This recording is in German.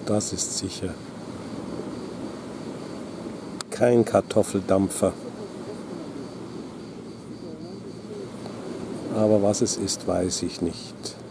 das ist sicher. Kein Kartoffeldampfer. Aber was es ist, weiß ich nicht.